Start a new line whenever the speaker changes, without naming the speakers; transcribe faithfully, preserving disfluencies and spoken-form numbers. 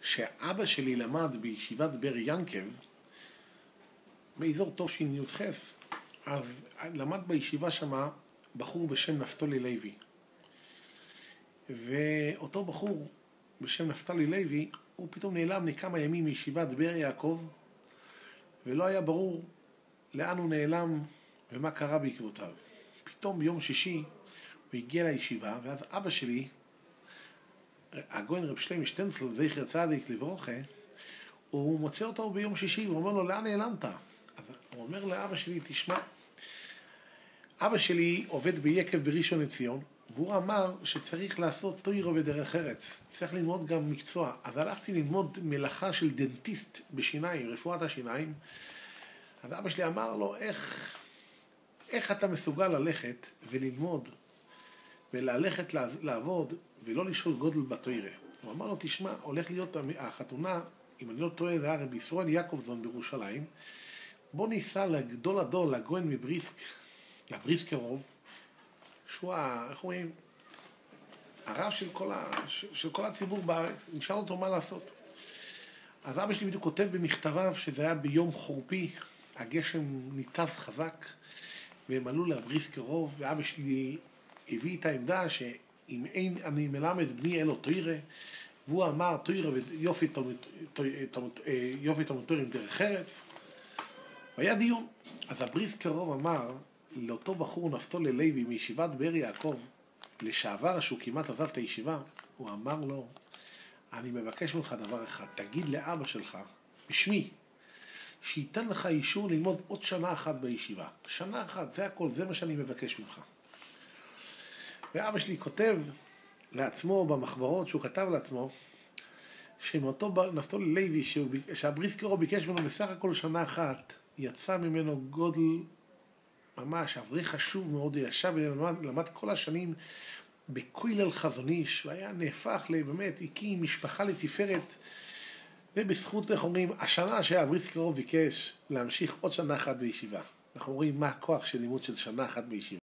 שאבא שלי למד בישיבת בר ינקב, באזור תש"ח, אז למד בישיבה שמה בחור בשם נפתלי לוי. ואותו בחור בשם נפתלי לוי, הוא פתאום נעלם לכמה ימים מישיבת בר יעקב, ולא היה ברור לאן הוא נעלם ומה קרה בעקבותיו. פתאום ביום שישי הוא הגיע לישיבה, ואז אבא שלי, הגויין רב שלמה שטנצל, זכר צדיק לברוכה, הוא מוצא אותו ביום שישי, הוא אומר לו, לאן נעלמת? אז הוא אומר לאבא שלי, תשמע, אבא שלי עובד ביקב בראשון לציון, והוא אמר שצריך לעשות תורה ודרך ארץ, צריך ללמוד גם מקצוע. אז הלכתי ללמוד מלאכה של דנטיסט בשיניים, רפואת השיניים. אז אבא שלי אמר לו, איך, איך אתה מסוגל ללכת וללמוד וללכת לעבוד ולא לשאול גודל בתורה? הוא אמר לו, תשמע, הולך להיות החתונה, אם אני לא טועה, זה היה רבי ישראל יעקובזון בירושלים. בוא ניסע לגדול הדול, לגויין מבריסק, לבריסקרוב, שהוא, איך אומרים, הרב של כל, ה, של כל הציבור בארץ. נשאל אותו מה לעשות. אז אבא שלי בדיוק כותב במכתביו שזה היה ביום חורפי, הגשם ניתז חזק, והם עלו לבריסקרוב, ואבא שלי הביא את העמדה שאם אין אני מלמד בני אלו תורה, והוא אמר תורה ויופי תלמוד תורה עם דרך ארץ, והיה דיון. אז הבריסקרוב אמר לאותו בחור נפתלי לוי מישיבת בר יעקב, לשעבר שהוא כמעט עזב את הישיבה, הוא אמר לו, אני מבקש ממך דבר אחד, תגיד לאבא שלך, בשמי, שייתן לך אישור ללמוד עוד שנה אחת בישיבה. שנה אחת, זה הכל, זה מה שאני מבקש ממך. ואבא שלי כותב לעצמו במחברות שהוא כתב לעצמו, שמאותו נפתלי לוי, שהבריסקרוב ביקש ממנו בסך הכל שנה אחת, יצא ממנו גודל ממש, אברך חשוב מאוד, ישב ולמד למד כל השנים בכולל חזון איש, והיה נהפך לבאמת, הקים משפחה לתפארת, ובזכות, איך אומרים, השנה שהבריסקרוב ביקש להמשיך עוד שנה אחת בישיבה. אנחנו רואים מה הכוח של לימוד של שנה אחת בישיבה.